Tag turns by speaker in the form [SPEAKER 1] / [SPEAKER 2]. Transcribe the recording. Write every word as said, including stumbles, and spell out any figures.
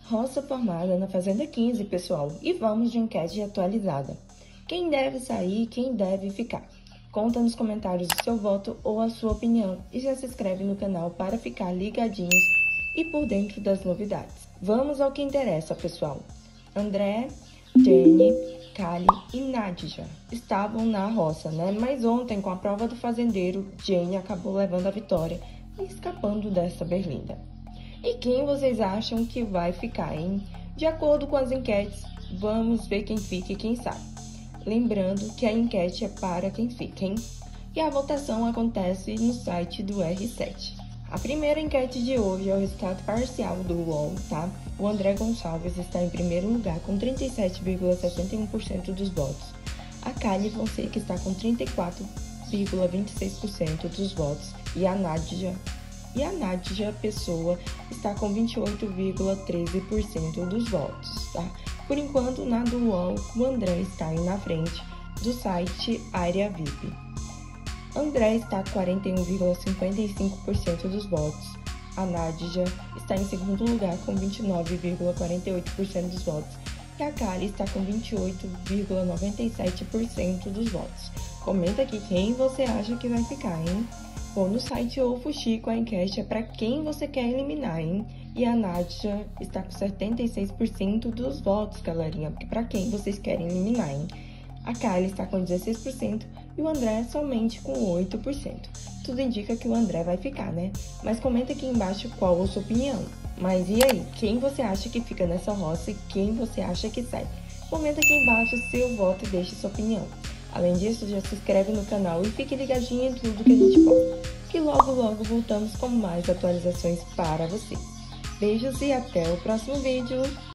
[SPEAKER 1] Roça formada na Fazenda quinze, pessoal, e vamos de enquete atualizada. Quem deve sair, quem deve ficar? Conta nos comentários o seu voto ou a sua opinião e já se inscreve no canal para ficar ligadinhos e por dentro das novidades. Vamos ao que interessa, pessoal. André, Jenny, Kali e Nadja estavam na roça, né? Mas ontem, com a prova do fazendeiro, Jenny acabou levando a vitória e escapando dessa berlinda. E quem vocês acham que vai ficar, hein? De acordo com as enquetes, vamos ver quem fica e quem sai. Lembrando que a enquete é para quem fica, hein? E a votação acontece no site do R sete. A primeira enquete de hoje é o resultado parcial do U O L, tá? O André Gonçalves está em primeiro lugar com trinta e sete vírgula sessenta e um por cento dos votos. A Kali Fonseca está com trinta e quatro vírgula vinte e seis por cento dos votos e a Nadja E a Nadja Pessoa está com vinte e oito vírgula treze por cento dos votos, tá? Por enquanto, na do U O L, o André está aí na frente do site Área V I P. André está com quarenta e um vírgula cinquenta e cinco por cento dos votos. A Nadja está em segundo lugar com vinte e nove vírgula quarenta e oito por cento dos votos. E a Kali está com vinte e oito vírgula noventa e sete por cento dos votos. Comenta aqui quem você acha que vai ficar, hein? Bom, no site Ovo Chico, a enquete é para quem você quer eliminar, hein? E a Nadja está com setenta e seis por cento dos votos, galerinha, porque para quem vocês querem eliminar, hein? A Kali está com dezesseis por cento e o André somente com oito por cento. Tudo indica que o André vai ficar, né? Mas comenta aqui embaixo qual a sua opinião. Mas e aí, quem você acha que fica nessa roça e quem você acha que sai? Comenta aqui embaixo seu voto e deixe sua opinião. Além disso, já se inscreve no canal e fique ligadinho em tudo que a gente posta, que logo logo voltamos com mais atualizações para você. Beijos e até o próximo vídeo!